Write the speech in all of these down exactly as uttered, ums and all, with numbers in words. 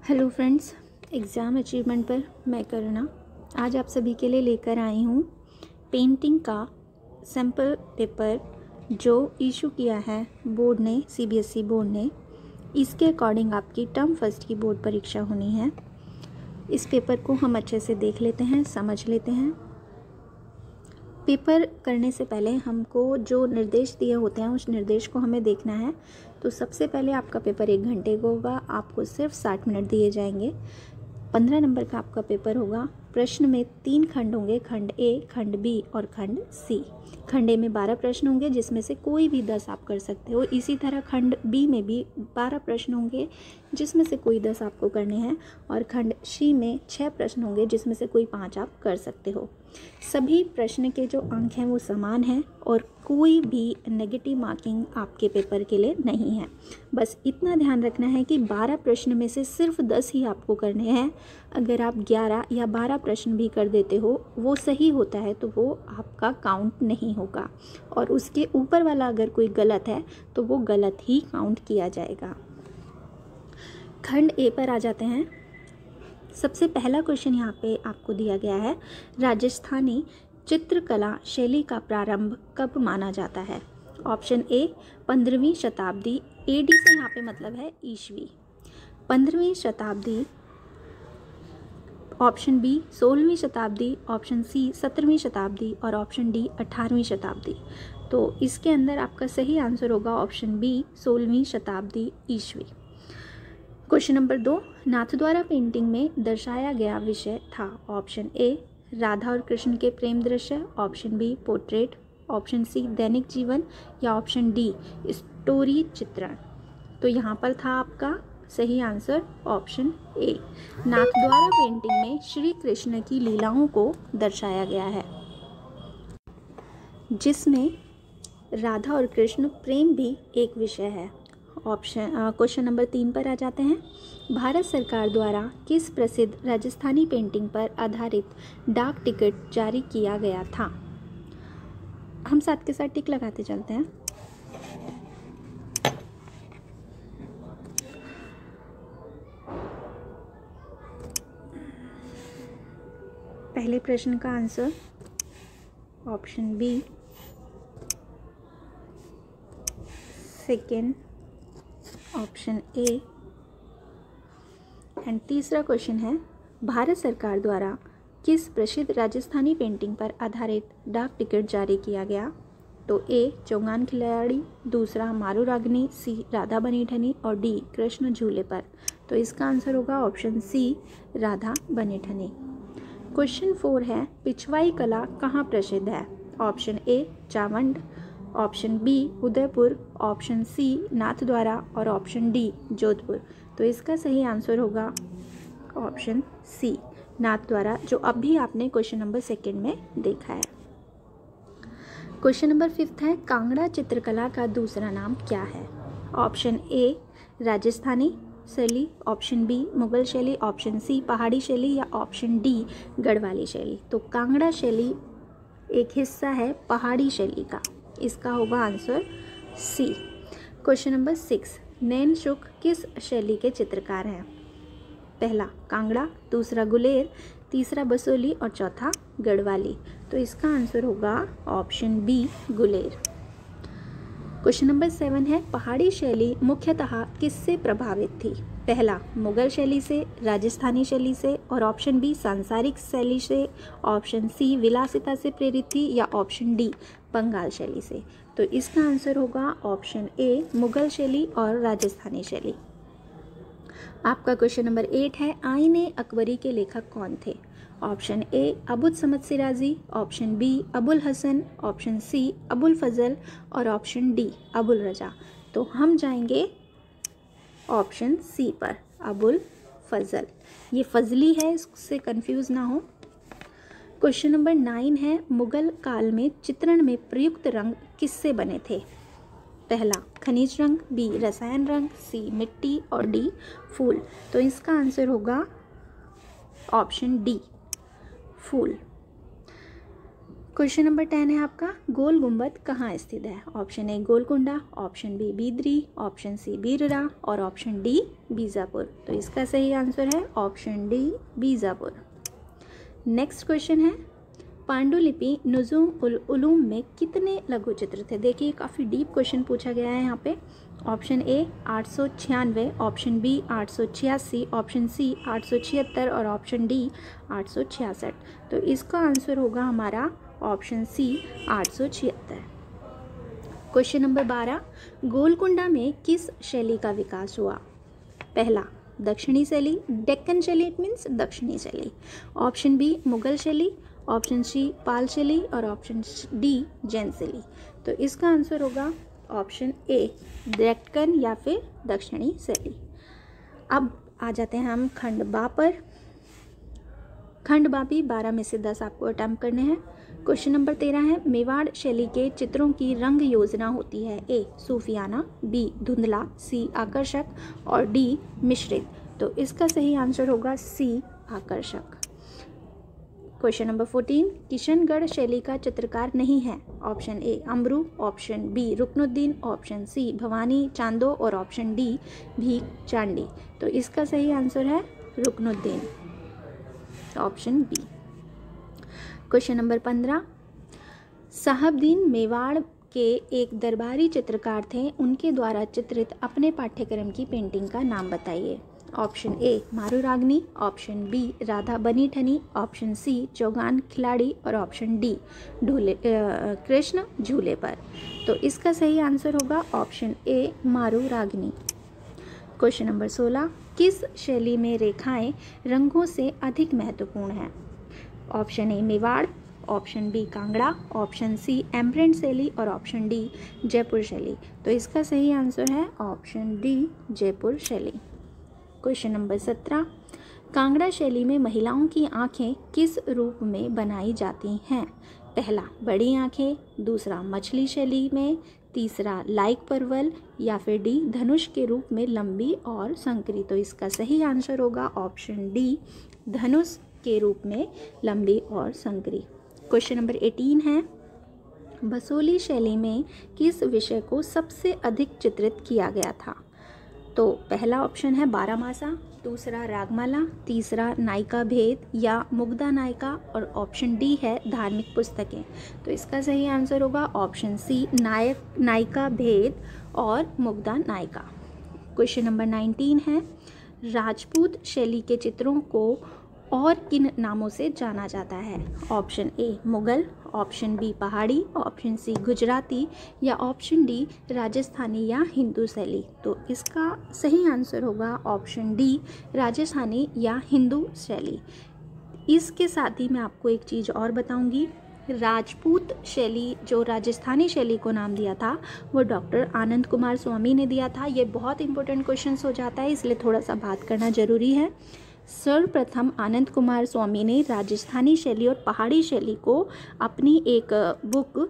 Hello friends, exam achievement पर मैं करुणा आज आप सभी के लिए लेकर आई हूँ पेंटिंग का सैम्पल पेपर जो इशू किया है बोर्ड ने, सीबीएसई बोर्ड ने। इसके अकॉर्डिंग आपकी टर्म फर्स्ट की बोर्ड परीक्षा होनी है। इस पेपर को हम अच्छे से देख लेते हैं, समझ लेते हैं। पेपर करने से पहले हमको जो निर्देश दिए होते हैं उस निर्देश को हमें देखना है। तो सबसे पहले आपका पेपर एक घंटे का होगा, आपको सिर्फ साठ मिनट दिए जाएंगे। पंद्रह नंबर का आपका पेपर होगा। प्रश्न में तीन खंड होंगे, खंड ए, खंड बी और खंड सी। खंड ए में बारह प्रश्न होंगे जिसमें से कोई भी दस आप कर सकते हो। इसी तरह खंड बी में भी बारह प्रश्न होंगे जिसमें से कोई दस आपको करने हैं। और खंड सी में छः प्रश्न होंगे जिसमें से कोई पाँच आप कर सकते हो। सभी प्रश्न के जो अंक हैं वो समान हैं और कोई भी नेगेटिव मार्किंग आपके पेपर के लिए नहीं है। बस इतना ध्यान रखना है कि बारह प्रश्न में से सिर्फ दस ही आपको करने हैं। अगर आप ग्यारह या बारह प्रश्न भी कर देते हो, वो सही होता है तो वो आपका काउंट नहीं होगा, और उसके ऊपर वाला अगर कोई गलत है तो वो गलत ही काउंट किया जाएगा। खंड ए पर आ जाते हैं। सबसे पहला क्वेश्चन यहाँ पे आपको दिया गया है, राजस्थानी चित्रकला शैली का प्रारंभ कब माना जाता है? ऑप्शन ए पंद्रहवीं शताब्दी, ए डी से यहाँ पे मतलब है ईस्वी, पंद्रहवीं शताब्दी। ऑप्शन बी सोलहवीं शताब्दी, ऑप्शन सी सत्रहवीं शताब्दी और ऑप्शन डी अठारहवीं शताब्दी। तो इसके अंदर आपका सही आंसर होगा ऑप्शन बी सोलहवीं शताब्दी ईस्वी। क्वेश्चन नंबर दो, नाथद्वारा पेंटिंग में दर्शाया गया विषय था? ऑप्शन ए राधा और कृष्ण के प्रेम दृश्य, option B portrait, option C दैनिक जीवन या ऑप्शन डी स्टोरी चित्रण। तो यहाँ पर था आपका सही answer option A, Nathdwara painting में श्री कृष्ण की लीलाओं को दर्शाया गया है जिसमें राधा और कृष्ण प्रेम भी एक विषय है। ऑप्शन क्वेश्चन नंबर तीन पर आ जाते हैं। भारत सरकार द्वारा किस प्रसिद्ध राजस्थानी पेंटिंग पर आधारित डाक टिकट जारी किया गया था? हम साथ के साथ टिक लगाते चलते हैं। पहले प्रश्न का answer option B, second option A and तीसरा क्वेश्चन है, भारत सरकार द्वारा किस प्रसिद्ध राजस्थानी पेंटिंग पर आधारित डाक टिकट जारी किया गया? तो ए चौगान खिलाड़ी, दूसरा मारू रागनी, सी राधा बनी ठनी और डी कृष्ण झूले पर। तो इसका आंसर होगा ऑप्शन सी राधा बनी ठनी। क्वेश्चन फोर है, पिछवाई कला कहाँ प्रसिद्ध है? Option A Chawand, option B Udaipur, option C Nathdwara और ऑप्शन डी जोधपुर। तो इसका सही आंसर होगा ऑप्शन सी नाथद्वारा, जो अभी आपने क्वेश्चन नंबर सेकंड में देखा है। क्वेश्चन नंबर फिफ्थ है, कांगड़ा चित्रकला का दूसरा नाम क्या है? ऑप्शन ए राजस्थानी शैली, ऑप्शन बी मुगल शैली, ऑप्शन सी पहाड़ी शैली या ऑप्शन डी गढ़वाली शैली। तो कांगड़ा शैली एक हिस्सा है पहाड़ी शैली का, इसका होगा answer C. Question number six, Nain Sukh किस शैली के चित्रकार हैं? पहला कांगड़ा, दूसरा गुलेर, तीसरा बसोली और चौथा गढ़वाली। तो इसका आंसर होगा option B Guler. Question number seven है, पहाड़ी शैली मुख्यतः किससे प्रभावित थी? पहला मुगल शैली से, राजस्थानी शैली से और ऑप्शन बी सांसारिक शैली से, ऑप्शन सी विलासिता से प्रेरित थी या ऑप्शन डी बंगाल शैली से। तो इसका आंसर होगा ऑप्शन ए मुगल शैली और राजस्थानी शैली। आपका क्वेश्चन नंबर एट है, आईने अकबरी के लेखक कौन थे? Option A Abul Samad Shirazi, option B Abul Hasan, option C Abul Fazl और ऑप्शन डी अबुल रजा। तो हम जाएंगे ऑप्शन सी पर, अबुल फजल। ये फजली है, इससे कंफ्यूज ना हो। क्वेश्चन नंबर नाइन है, मुगल काल में चित्रण में प्रयुक्त रंग किससे बने थे? पहला खनिज रंग, बी रसायन रंग, सी मिट्टी और डी फूल। तो इसका आंसर होगा ऑप्शन डी फूल। क्वेश्चन नंबर टेन है आपका, गोल गुंबद कहाँ स्थित है? Option A Golconda, option B Bidri, option C बीररा और ऑप्शन डी बीजापुर। तो इसका सही आंसर है option D Bijapur. Next question है, पांडुलिपि नुजुम उल उलूम में कितने लघु चित्र थे? देखिए काफ़ी डीप क्वेश्चन पूछा गया है यहाँ पे। ऑप्शन ए आठ सौ छियानवे, ऑप्शन बी आठ सौ छियासी, ऑप्शन सी आठ सौ छिहत्तर और ऑप्शन डी आठ सौ छियासठ। तो इसका आंसर होगा हमारा ऑप्शन सी आठ सौ छिहत्तर। क्वेश्चन नंबर बारह, गोलकुंडा में किस शैली का विकास हुआ? पहला दक्षिणी शैली, डेक्कन शैली, इट मीन्स दक्षिणी शैली। ऑप्शन बी मुगल शैली, ऑप्शन सी पाल शैली और ऑप्शन डी जैन शैली। तो इसका आंसर होगा ऑप्शन ए डेक्कन या फिर दक्षिणी शैली। अब आ जाते हैं हम खंड बा पर। खंड बा भी बारह में से दस आपको अटैम्प्ट करने हैं। क्वेश्चन नंबर तेरह है, मेवाड़ शैली के चित्रों की रंग योजना होती है? ए सूफियाना, बी धुंधला, सी आकर्षक और डी मिश्रित। तो इसका सही आंसर होगा सी आकर्षक। क्वेश्चन नंबर चौदह, किशनगढ़ शैली का चित्रकार नहीं है? Option A Amru, option B Rukunuddin, option C Bhawani Chando और ऑप्शन डी भीख चांडी। तो इसका सही आंसर है Rukunuddin, option B. Question number पंद्रह, साहबदीन मेवाड़ के एक दरबारी चित्रकार थे, उनके द्वारा चित्रित अपने पाठ्यक्रम की पेंटिंग का नाम बताइए। Option A Maru Ragini, option B Radha Bani Thani, option C Chaugan खिलाड़ी और ऑप्शन डी ढूले कृष्ण झूले पर। तो इसका सही आंसर होगा option A Maru Ragini. Question number सोलह, किस शैली में रेखाएं रंगों से अधिक महत्वपूर्ण हैं? Option A Mewar, option B Kangra, option C एम्ब्रेंट शैली और ऑप्शन डी जयपुर शैली। तो इसका सही आंसर है ऑप्शन डी जयपुर शैली। क्वेश्चन नंबर सत्रह, कांगड़ा शैली में महिलाओं की आंखें किस रूप में बनाई जाती हैं? पहला बड़ी आंखें, दूसरा मछली शैली में, तीसरा लाइक परवल या फिर डी धनुष के रूप में लंबी और संकरी। तो इसका सही आंसर होगा ऑप्शन डी धनुष के रूप में लंबी और संकरी। क्वेश्चन नंबर अठारह है, बसोली शैली में किस विषय को सबसे अधिक चित्रित किया गया था? तो पहला ऑप्शन है बारामासा, दूसरा रागमाला, तीसरा नायिका भेद या मुग्धा नायिका और ऑप्शन डी है धार्मिक पुस्तकें। तो इसका सही आंसर होगा ऑप्शन सी नायक नायिका भेद और मुग्धा नायिका। क्वेश्चन नंबर उन्नीस है, राजपूत शैली के चित्रों को और किन नामों से जाना जाता है? Option A Mughal, option B Pahari, option C Gujarati या ऑप्शन डी राजस्थानी या हिंदू शैली। तो इसका सही आंसर होगा ऑप्शन डी राजस्थानी या हिंदू शैली। इसके साथ ही मैं आपको एक चीज़ और बताऊंगी, राजपूत शैली जो राजस्थानी शैली को नाम दिया था वो डॉक्टर आनंद कुमार स्वामी ने दिया था। ये बहुत इंपॉर्टेंट क्वेश्चन हो जाता है, इसलिए थोड़ा सा बात करना जरूरी है। सर्वप्रथम आनंद कुमार स्वामी ने राजस्थानी शैली और पहाड़ी शैली को अपनी एक बुक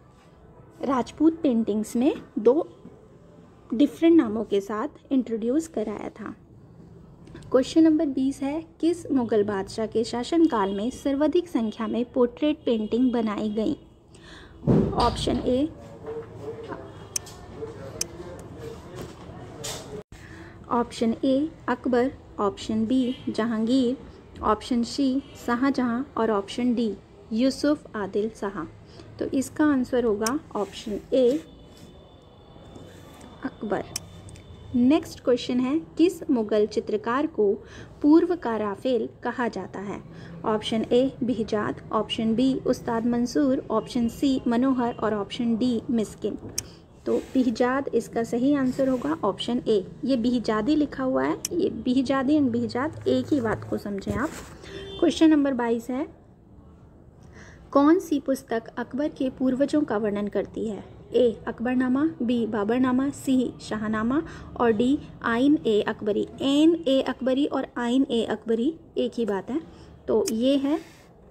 राजपूत पेंटिंग्स में दो डिफरेंट नामों के साथ इंट्रोड्यूस कराया था। क्वेश्चन नंबर बीस है, किस मुगल बादशाह के शासनकाल में सर्वाधिक संख्या में पोर्ट्रेट पेंटिंग बनाई गई? Option A option A Akbar, option B Jahangir, option C Shahjahan और ऑप्शन डी यूसुफ आदिल शाह। तो इसका आंसर होगा option A Akbar. Next question है, किस मुगल चित्रकार को पूर्व का राफेल कहा जाता है? Option A Bihzad, option B Ustad Mansur, option C मनोहर और ऑप्शन डी मिस्किन। तो बिहजाद इसका सही आंसर होगा ऑप्शन ए। ये बिहजादी लिखा हुआ है, ये बिहजादी एंड बिहजाद एक ही बात को समझें आप। क्वेश्चन नंबर बाईस है, कौन सी पुस्तक अकबर के पूर्वजों का वर्णन करती है? A Akbarnama, B Baburnama, C Shahnama और डी आइन ए अकबरी। एन ए अकबरी और आइन ए अकबरी एक ही बात है। तो ये है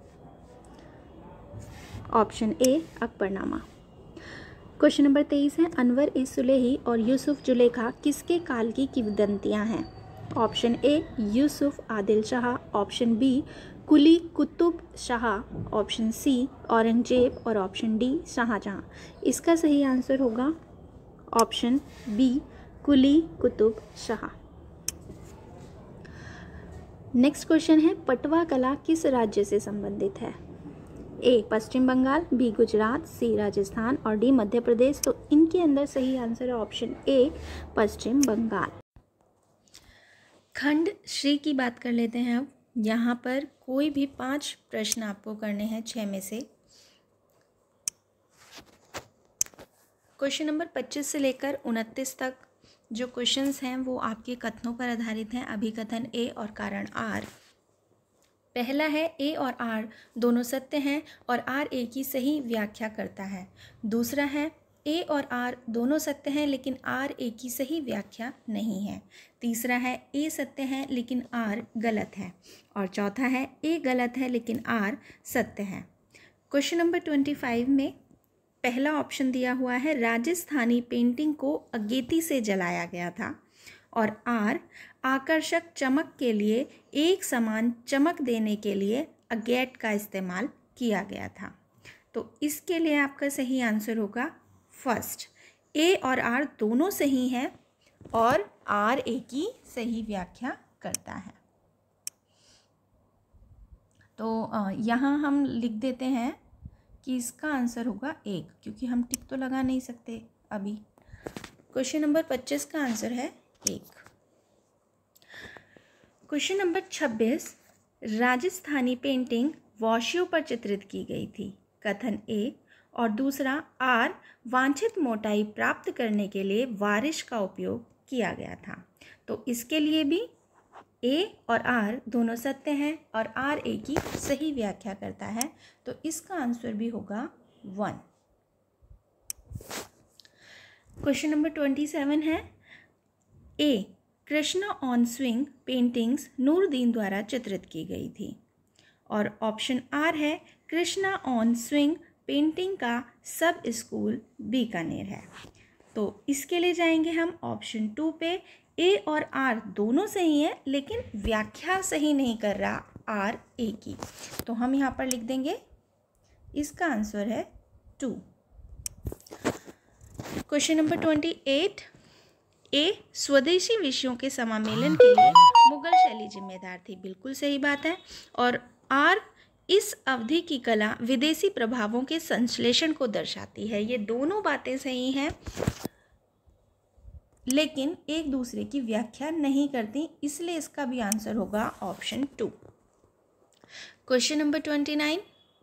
option A Akbarnama. Question number तेईस है, अनवर ए सुलेही और यूसुफ जुलेखा किसके काल की किंवदंतियाँ हैं? Option A Yusuf Adil Shah, option B Quli Qutb Shah, option C Aurangzeb और ऑप्शन डी शाहजहां। इसका सही आंसर होगा option B Quli Qutb Shah. Next question है पटवा कला किस राज्य से संबंधित है? A Paschim Bangal, B Gujarat, C Rajasthan और डी मध्य प्रदेश। तो इनके अंदर सही आंसर है ऑप्शन ए पश्चिम बंगाल। खंड श्री की बात कर लेते हैं अब। यहाँ पर कोई भी पांच प्रश्न आपको करने हैं छः में से। क्वेश्चन नंबर पच्चीस से लेकर उनतीस तक जो क्वेश्चंस हैं वो आपके कथनों पर आधारित हैं। अभिकथन ए और कारण आर। पहला है ए और आर दोनों सत्य हैं और आर ए की सही व्याख्या करता है। दूसरा है ए और आर दोनों सत्य हैं लेकिन आर ए की सही व्याख्या नहीं है। तीसरा है ए सत्य है लेकिन आर गलत है। और चौथा है ए गलत है लेकिन आर सत्य है। क्वेश्चन नंबर ट्वेंटी फाइव में पहला ऑप्शन दिया हुआ है राजस्थानी पेंटिंग को अगेती से जलाया गया था और आर आकर्षक चमक के लिए एक समान चमक देने के लिए अगेट का इस्तेमाल किया गया था। तो इसके लिए आपका सही आंसर होगा फर्स्ट। ए और आर दोनों सही हैं और आर ए की सही व्याख्या करता है। तो यहाँ हम लिख देते हैं कि इसका आंसर होगा एक, क्योंकि हम टिक तो लगा नहीं सकते अभी। क्वेश्चन नंबर पच्चीस का आंसर है एक। क्वेश्चन नंबर छब्बीस, राजस्थानी पेंटिंग वाशियों पर चित्रित की गई थी। कथन ए और दूसरा आर वांछित मोटाई प्राप्त करने के लिए वारिश का उपयोग किया गया था। तो इसके लिए भी ए और आर दोनों सत्य हैं और आर ए की सही व्याख्या करता है। तो इसका आंसर भी होगा one. Question number twenty seven है a Krishna on swing paintings Nurdin द्वारा चित्रित की गई थी और ऑप्शन आर है कृष्णा ऑन स्विंग पेंटिंग का सब स्कूल बीकानेर है। तो इसके लिए जाएंगे हम ऑप्शन टू पे। ए और आर दोनों सही हैं लेकिन व्याख्या सही नहीं कर रहा आर ए की, तो हम यहाँ पर लिख देंगे इसका आंसर है two. Question number twenty eight, A स्वदेशी विषयों के समामेलन के लिए मुगल शैली जिम्मेदार थी। बिल्कुल सही बात है। और आर इस अवधि की कला विदेशी प्रभावों के संश्लेषण को दर्शाती है। ये दोनों बातें सही हैं लेकिन एक दूसरे की व्याख्या नहीं करती, इसलिए इसका भी आंसर होगा option two. Question number twenty nine,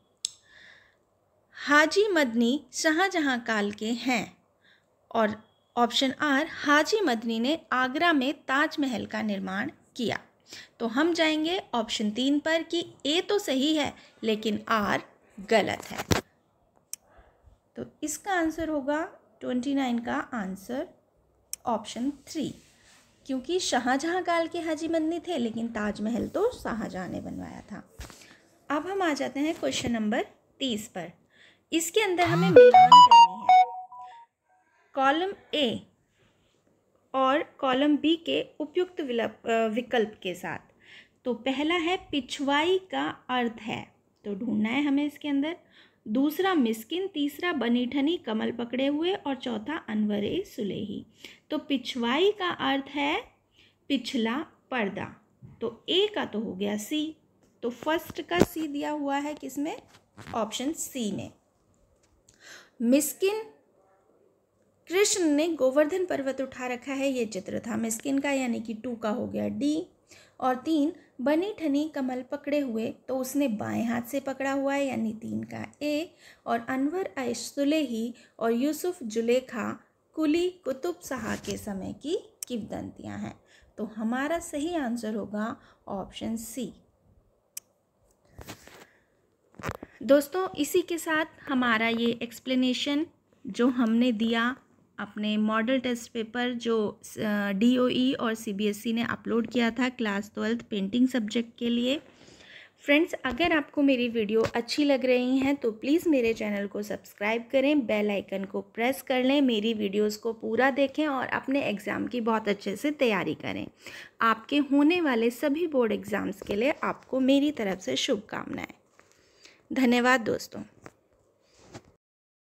Haji Madni Shahjahan काल के हैं और ऑप्शन आर हाजी मदनी ने आगरा में ताजमहल का निर्माण किया। तो हम जाएंगे ऑप्शन तीन पर कि ए तो सही है लेकिन आर गलत है। तो इसका आंसर होगा ट्वेंटी नाइन का आंसर ऑप्शन थ्री, क्योंकि शाहजहां काल के हाजी मदनी थे लेकिन ताजमहल तो शाहजहां ने बनवाया था। अब हम आ जाते हैं क्वेश्चन नंबर तीस पर। इसके अंदर हमें मिलान करनी है कॉलम ए और कॉलम बी के उपयुक्त विकल्प के साथ। तो पहला है पिछवाई का अर्थ है, तो ढूंढना है हमें इसके अंदर। दूसरा मिस्किन, तीसरा बनी ठनी कमल पकड़े हुए और चौथा अनवरे सुलेही। तो पिछवाई का अर्थ है पिछला पर्दा, तो ए का तो हो गया सी। तो फर्स्ट का सी दिया हुआ है किसमें? ऑप्शन सी में। मिस्किन, कृष्ण ने गोवर्धन पर्वत उठा रखा है, ये चित्र था मिस्किन का, यानी कि टू का हो गया डी। और तीन बनी ठनी कमल पकड़े हुए, तो उसने बाएं हाथ से पकड़ा हुआ है, यानी तीन का ए। और अनवर ऐश सुलेही और यूसुफ जुलेखा कुली कुतुब शाह के समय की किंवदंतियां हैं। तो हमारा सही आंसर होगा ऑप्शन सी। दोस्तों, इसी के साथ हमारा ये एक्सप्लेनेशन जो हमने दिया अपने मॉडल टेस्ट पेपर जो डीओई और सीबीएसई ने अपलोड किया था क्लास ट्वेल्थ पेंटिंग सब्जेक्ट के लिए, फ्रेंड्स, अगर आपको मेरी वीडियो अच्छी लग रही हैं तो प्लीज़ मेरे चैनल को सब्सक्राइब करें, बेल आइकन को प्रेस कर लें, मेरी वीडियोस को पूरा देखें और अपने एग्ज़ाम की बहुत अच्छे से तैयारी करें। आपके होने वाले सभी बोर्ड एग्ज़ाम्स के लिए आपको मेरी तरफ से शुभकामनाएं। धन्यवाद दोस्तों।